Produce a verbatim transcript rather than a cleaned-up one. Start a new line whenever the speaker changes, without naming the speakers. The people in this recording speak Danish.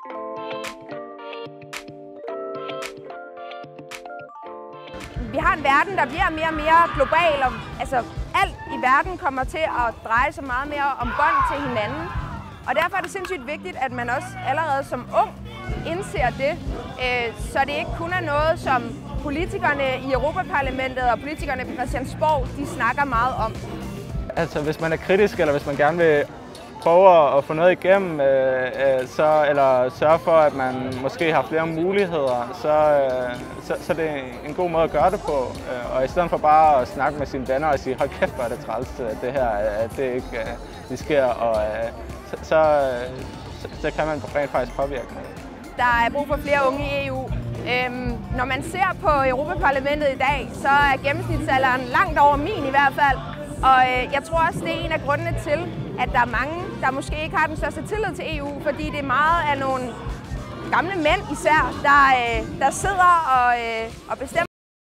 Vi har en verden, der bliver mere og mere global, og altså, alt i verden kommer til at dreje sig meget mere om bånd til hinanden. Og derfor er det sindssygt vigtigt, at man også allerede som ung indser det, øh, så det ikke kun er noget, som politikerne i Europaparlamentet og politikerne på Christiansborg, de snakker meget om.
Altså, hvis man er kritisk, eller hvis man gerne vil prøve at få noget igennem, øh, øh, så, eller sørge for, at man måske har flere muligheder, så, øh, så, så det er en god måde at gøre det på. Øh, og i stedet for bare at snakke med sine venner og sige, hold kæft, hvor er det træls, at det her at det ikke øh, det sker, og øh, så, så, så, så kan man rent faktisk påvirke noget.
Der er brug for flere unge i E U. Øhm, når man ser på Europaparlamentet i dag, så er gennemsnitsalderen langt over min i hvert fald. Og øh, jeg tror også, det er en af grundene til, at der er mange, der måske ikke har den største tillid til E U, fordi det er meget af nogle gamle mænd især, der, øh, der sidder og, øh, og bestemmer.